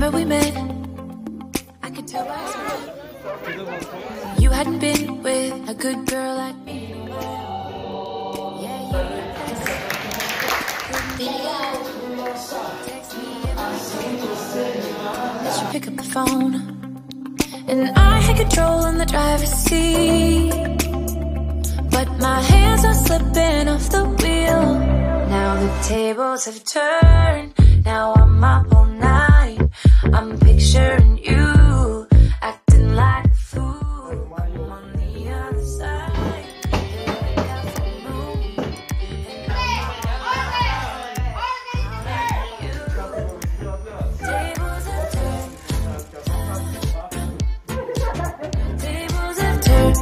remember we met. I could tell by your smile you hadn't been with a good girl like me. Yeah, text me that you pick up the phone, and I had control in the driver's seat, but my hands are slipping off the wheel. Now the tables have turned. Now I'm up all night. I'm picturing you acting like a fool. I'm on the other side. Tables have turned. Tables have turned.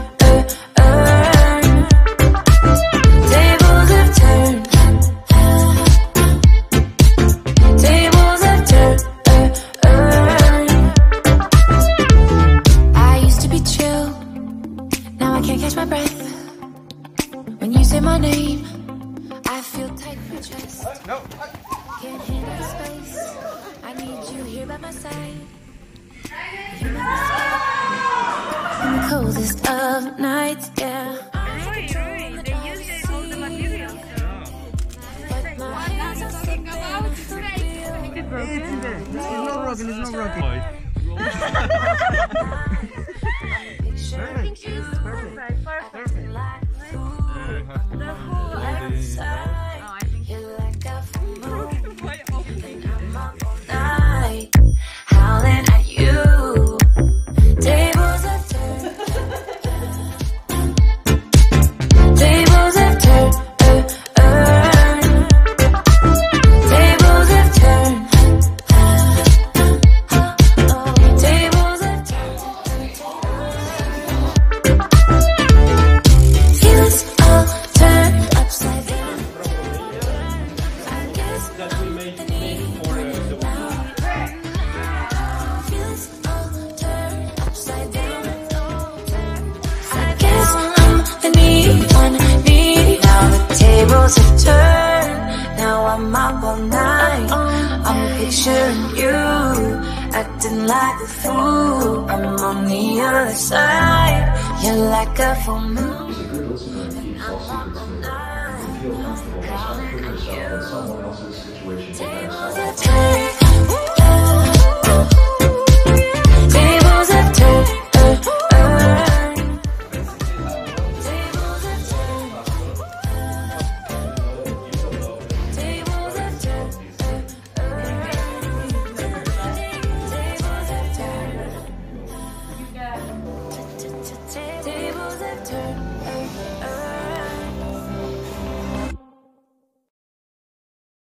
Tables have turned. Tables have turned. I used to be chill. Now I can't catch my breath. When you say my name, I feel tight in my chest. Can't handle the space. I need you here by my side. You make me sweat. In the coldest of nights, yeah. I control the driver's seat, but my hands are slipping off the wheel. It's not broken. Picturing you acting like a fool. The whole other side. You're like a full moon, and I'm up all night, howling at you. Tables have turned. Tables have turned. Tables have turned. Tables have turned. Feelings all turned upside down. I guess I'm the needy one now. Feelings all turned upside down. I guess I'm the needy one, needy. Now the tables have turned. Now I'm up all night. I'm picturing you acting like a fool. I'm on the other side. You're like a full moon. It's a good listener and keeps all secrets clear. If you feel comfortable, just put yourself in someone else's situation. Tables have turned.